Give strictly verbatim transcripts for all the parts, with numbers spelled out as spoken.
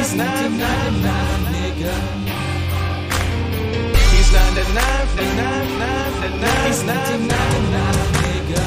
He's nineteen ninety-nine, nigga. He's ninety-nine, ninety-nine, ninety-nine. He's nineteen ninety-nine, nigga.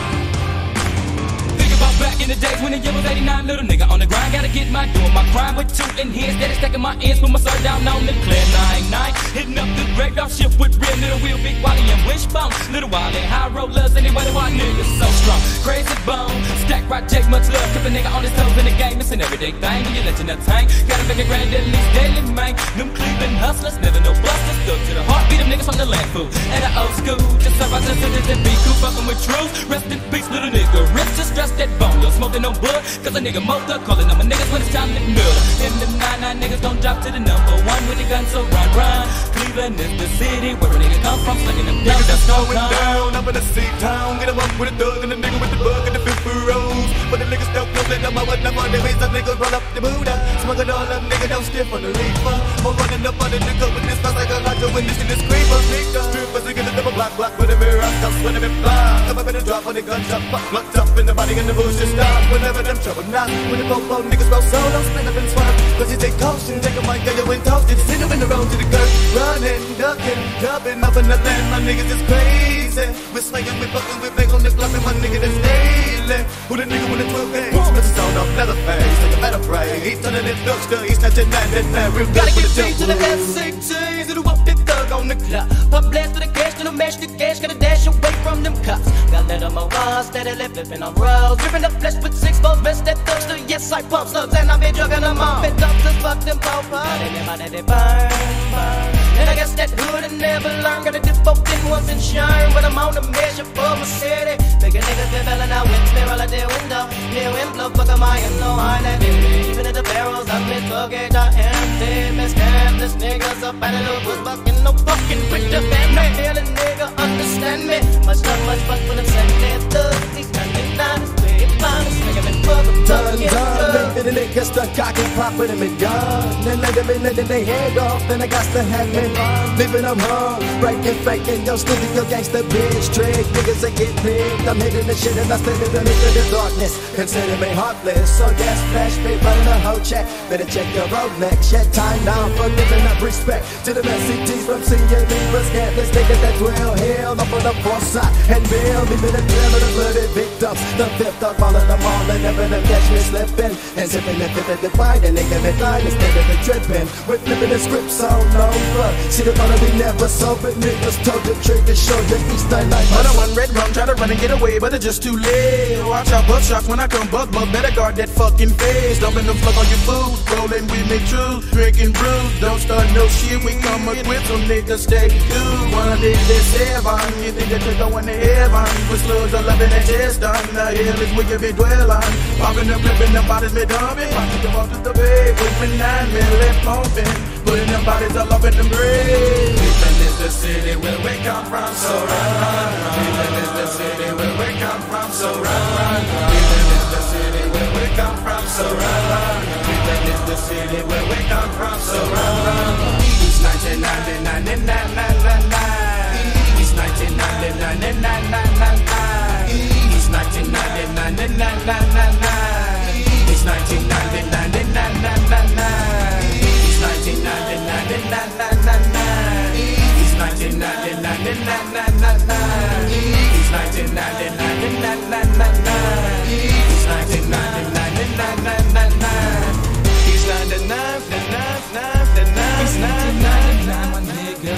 Think about back in the days when the year was eighty-nine, little nigga on the grind. Gotta get my doing my crime with two in here. Steady stacking my ends, put my sword down on the clear nine nine. Hitting up the graveyard shift with real little wheel, big Wally and wishbone. Little Wally, high rollers, anyway, the white niggas so strong. Crazy bone, stack right, Jake, much love. Keep a nigga on his toes in the game. It's an everyday thing when you let your nuts hang. Gotta make a grand at least daily, man. Them Cleveland hustlers, never no busters. Stuck to the heartbeat, them niggas from the land food. And the old school, just so I just did be cool, fucking with truth. Rest in peace, little nigga. Rips just dressed that bone, little smoking no bud. Cause a nigga moped up, calling on my niggas when it's time to murder. And them nine nine niggas don't drop to the number one with the gun, so run, run. Cleveland is the city where a nigga come from, slinging them guns. Niggas that's going down, up in the C-town. Get 'em up with a thug and the nigga with the bug and the fifth rose. But the niggas don't know that I'm out with them on their ways. Some niggas roll up the Buddha, smoking all them niggas don't stiff on the reefer. I'm running up on the nigga with this fast like a lot of witness in this creeper. Nigga, strippers, they get a double block, block with a mirror. I'm sweating and fly. Come up in the drop when the guns up, fuck, locked up in the body and the bullshit stop. Whenever them trouble knock, when the popo niggas roll solo, spin up and swap. Cause you take caution, take a mic, get you in toasted. Send them in the road to the girl, running, ducking, dubbing up in the land. My niggas is crazy. We're swinging, we're fucking, we're bang on the clock, and my nigga that's daily. Who the nigga with the twelve gauge? With the sound of leather face, like a better pray. He's turning it duckster, he's snatching that, that man. Real good. Gotta get beat to the S A Ts, it'll walk the thug on the clock. Pop blast to the cash, to the mash the cash, gotta dash away from them cops. Gotta let them around, steadily flipping on roads. Dripping up flesh with six balls, best that thugster. Yes, I pump slugs, and I've been drugging them all. Been up to fuck them popo. Gotta get my daddy burn, burn. And I guess that hood and never learn. Gotta dip both in once and shine. When I'm on the measure for my city. Bigger niggas been bailing out with spiral at their window. Near wind blow, fuck am I in no high that baby. Even at the barrels, I'm in twelve gauge, I empty. Miss this niggas up and a little was bucking, no fucking quick to bend me. Feel a nigga understand me. Much love, much fuck when I'm sending their thugs. These ninety-nine is way fine. This nigga been fucking Done, done, then the niggas stuck cock and pop with him and gun. Then let them in, letting they head off. Then I got to have me leaving them home. Breaking, faking, yo, studio gangsta bitch trick. Niggas that get picked. I'm hitting the shit and I stay in the midst of the darkness. Consider me heartless. So yes, flash me, burn the whole check. Better check your Rolex. Shed time now for giving up respect to the messages from C A B. But scandalous niggas that dwell here. Up on the foresight and bill. Leaving the trail of the blooded victims. The fifth up all of them all and never to catch me slipping. And zipping the fifth of the fight and they give it line instead of the tripping. We're flipping the scripts on over. See the gonna be never sober. Niggas told the trick to show the east side like but I one red rum, try to run and get away, but it's just too late. Watch out, butt shots when I come buck, but better guard that fucking face. Dumping the fuck on your food, rolling with me true, drinking brews. Don't start no shit, we come up with some niggas stay cool. One day they seven, you think that you're going to heaven. With slugs are loving that chest on. The hell is where you be dwell on. Popping them, flipping them bodies, me dumping. Popping them off to the bed, with me nine million pumping. Putting them bodies all up in the grave. Cleveland is the city where we come from, so run, run, run. Cleveland is the city where we come from, so run, run, run. Cleveland is the city where we come from, so run, run, run. Cleveland is the city where we come from, so run, run, run. It's nineteen ninety-nine, nine, nine, nine, nine. It's nineteen ninety-nine, nine, nine, nine, nine. It's nineteen ninety-nine, nine, nine, nine, nine. It's nineteen ninety-nine, nine, nine, nine, nine. It's nineteen ninety-nine, nine, nine, nine, nine. It's nineteen ninety-nine, nine, nine, nine, nine. It's nineteen ninety-nine, nine, nine, nine, nine. It's nineteen ninety-nine, nine, nine, nine, nine. He's ninety-nine, ninety-nine, ninety-nine. He's ninety-nine, my nigga.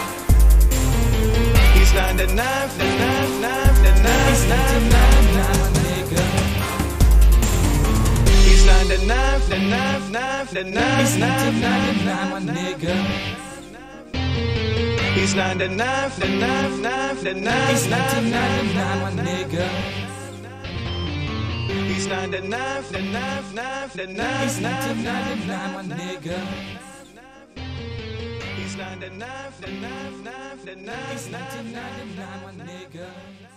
He's ninety-nine, ninety-nine, ninety-nine. He's ninety-nine, my nigga. He's ninety-nine, ninety-nine, ninety-nine. He's ninety-nine, my nigga. He's ninety-nine, ninety-nine, ninety-nine. He's ninety-nine, my nigga. He's ninety-nine, ninety-nine, ninety-nine. He's ninety-nine, my nigga. He's ninety-nine, ninety-nine, ninety-nine. He's ninety-nine, my nigga.